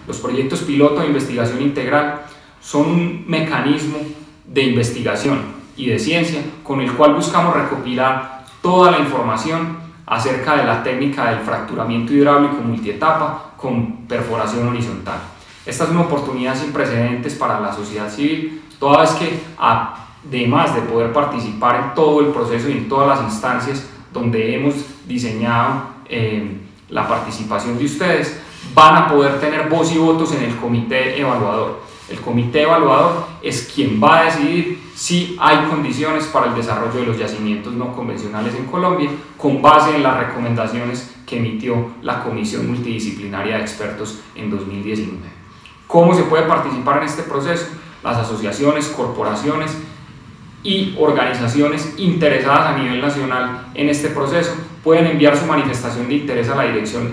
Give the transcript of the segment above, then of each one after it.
Los proyectos piloto de investigación integral son un mecanismo de investigación y de ciencia con el cual buscamos recopilar toda la información acerca de la técnica del fracturamiento hidráulico multietapa con perforación horizontal. Esta es una oportunidad sin precedentes para la sociedad civil, toda vez que además de poder participar en todo el proceso y en todas las instancias donde hemos diseñado la participación de ustedes, van a poder tener voz y votos en el comité evaluador. El comité evaluador es quien va a decidir si hay condiciones para el desarrollo de los yacimientos no convencionales en Colombia, con base en las recomendaciones que emitió la Comisión Multidisciplinaria de Expertos en 2019. ¿Cómo se puede participar en este proceso? Las asociaciones, corporaciones y organizaciones interesadas a nivel nacional en este proceso pueden enviar su manifestación de interés a la dirección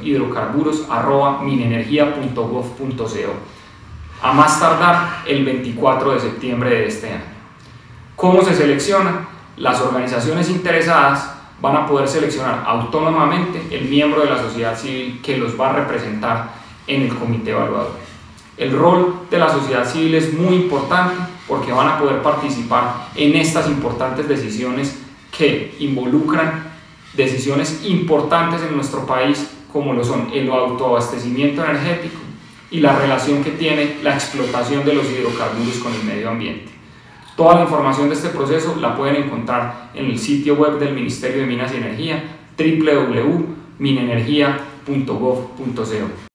hidrocarburos@minenergia.gov.co a más tardar el 24 de septiembre de este año. ¿Cómo se selecciona? Las organizaciones interesadas van a poder seleccionar autónomamente el miembro de la sociedad civil que los va a representar en el comité evaluador. El rol de la sociedad civil es muy importante porque van a poder participar en estas importantes decisiones que involucran decisiones importantes en nuestro país, como lo son el autoabastecimiento energético y la relación que tiene la explotación de los hidrocarburos con el medio ambiente. Toda la información de este proceso la pueden encontrar en el sitio web del Ministerio de Minas y Energía, www.minenergia.gov.co.